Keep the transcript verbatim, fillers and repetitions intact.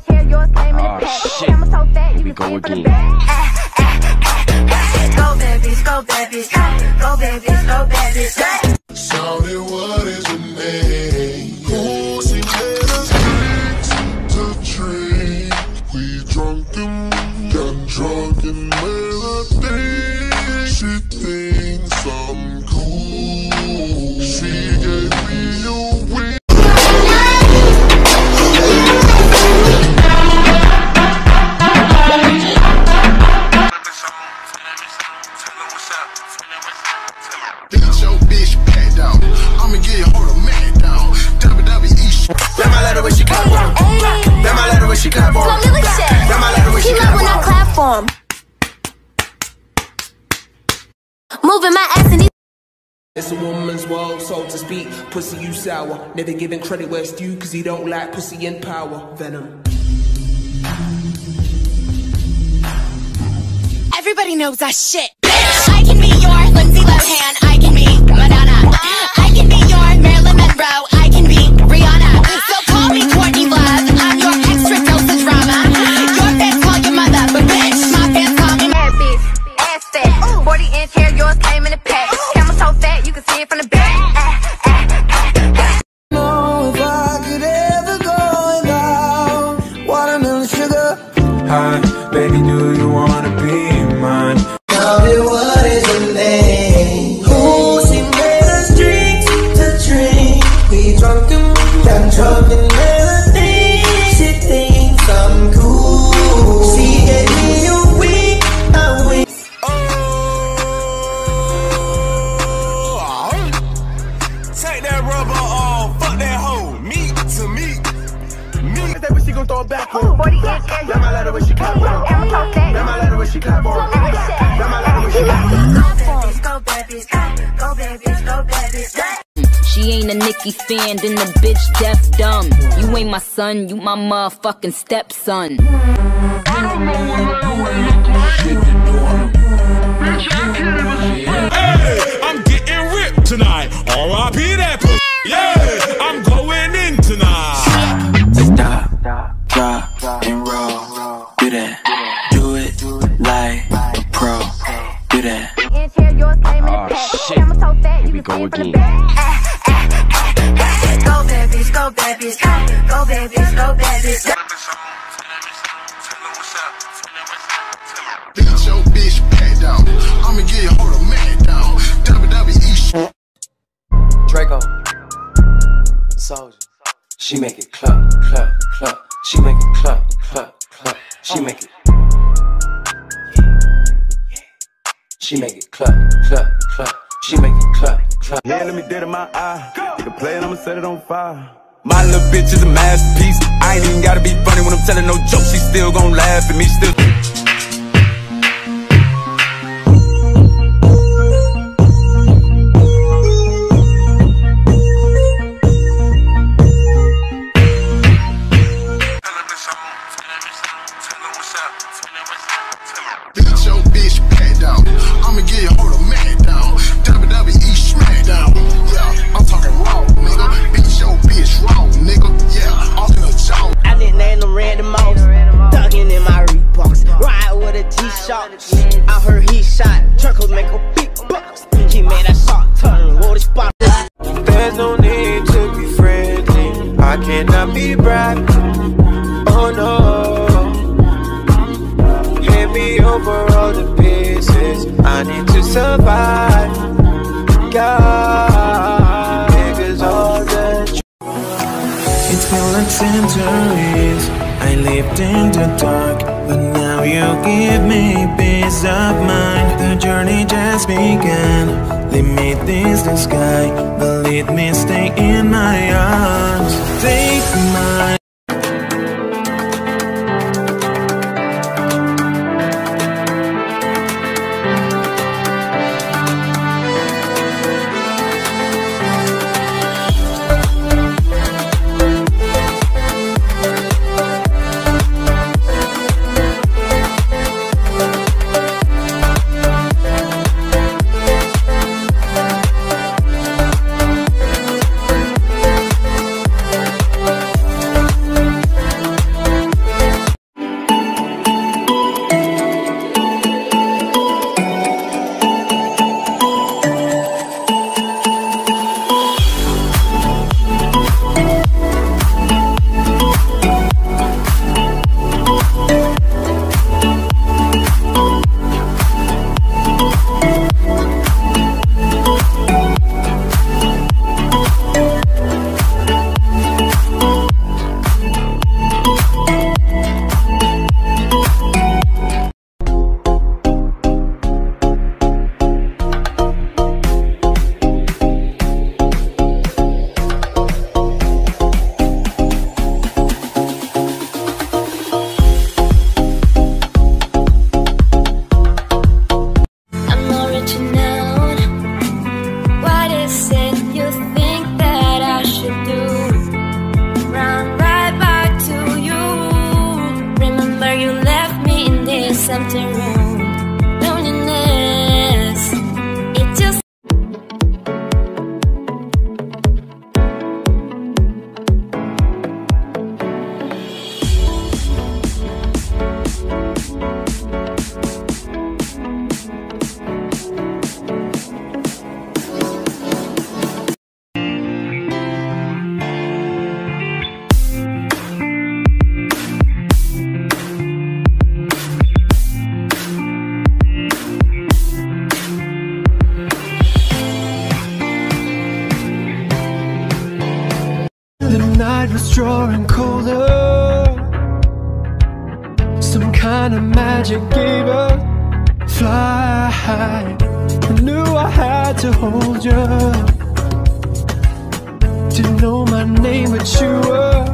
inch hair, yours came in a pack. Camera so fat, you can see it from the back. Go babies, go babies, go babies, go babies. Shout it, what is your name? Who she made us drinks to drink? We drunk and got drunk and made a thing. She thinks I'm cool. She gave me a wink. Get your bitch packed out. I'ma get hold of man down. W W E. That my letter when she clap for him. That my letter when she clap for him. That my letter when she clap for him. Clap for him. Moving my ass in these. It's a woman's world, so to speak. Pussy, you sour. Never giving credit where it's due, cause he don't like pussy and power. Venom. Everybody knows that shit. I can be your Lindsay Lohan. I can be Madonna. I can be your Marilyn Monroe. I can be Rihanna. So call me Courtney Love. I'm your extra dose of drama. Your fans call your mother, but bitch, my fans call me Bad bitch, ass fat. forty inch hair, yours came in a pack. Camera so fat, you can see it from the back. Know if I could ever go without watermelon sugar. Hi, baby, do you wanna be mine? Tell me what is your name? Who she made us drinks to drink? We drunk and got drunk and melody. She thinks I'm cool. She gave me a week, a week. Oh, take that rubber off, fuck that hoe. Meat to meat. Meat. That when she gon' throw it back on. forty inch hair, That my letter when she clap for him. camera so fat. That my letter when she clap for him. That my letter when she clap for him. Go babies, go babies, go babies. She ain't a Nicki fan, then the bitch deaf dumb. You ain't my son, you my motherfucking stepson. Hey, I'm getting ripped tonight. R I P that pussy. Yeah, I'm going in tonight. Stop, drop, and roll. Do that. Do it like a pro. Do that. Inch hair, yours came in a pack. Camera so fat, you can see it from the back. Go babies, go babies, go babies, go babies. Get your bitch packed out. I'ma get hold of man down. W W E. Draco. Soldier. She make it clap, clap, clap. She make it clap, clap, clap. She make it. She make it clap, clap, clap. She make it clap, clap. Yeah, let me dead in my eye. Get a play and I'ma set it on fire. My little bitch is a masterpiece. I ain't even gotta be funny when I'm telling no jokes. She still gon' laugh at me, still. Get your bitch packed out. I'ma get hold of man down. W W E smackdown. Yeah, I'm talking raw, nigga. Beat your bitch raw, nigga. Yeah, off in the jaw. I didn't name them Randy Moss. Thuggin' in my Reeboks. Ride with a G-Shock. I heard he shot. Turkles make a big bucks. He made a shot turn. Wore the spot. There's no need to be friendly. I cannot be bribed. Oh no. Hand me over all the pieces. I need to survive. God, niggas all the. It's been like centuries. I lived in the dark, but now you give me peace of mind. The journey just began. Limit is the sky, but let me stay in my arms. Take my kind of magic gave us fly. I knew I had to hold you. Didn't know my name, but you were